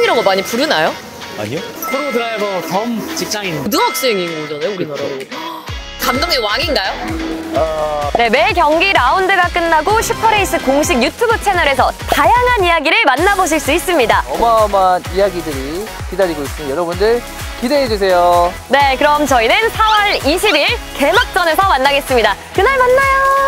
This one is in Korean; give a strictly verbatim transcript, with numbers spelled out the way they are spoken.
감독이라고 많이 부르나요? 아니요? 프로 드라이버 겸 직장인. 고등학생인 거잖아요, 우리나라로. 감독님 왕인가요? 네, 매 경기 라운드가 끝나고 슈퍼레이스 공식 유튜브 채널에서 다양한 이야기를 만나보실 수 있습니다. 어마어마한 이야기들이 기다리고 있으니 여러분들 기대해주세요. 네, 그럼 저희는 사월 이십일 개막전에서 만나겠습니다. 그날 만나요.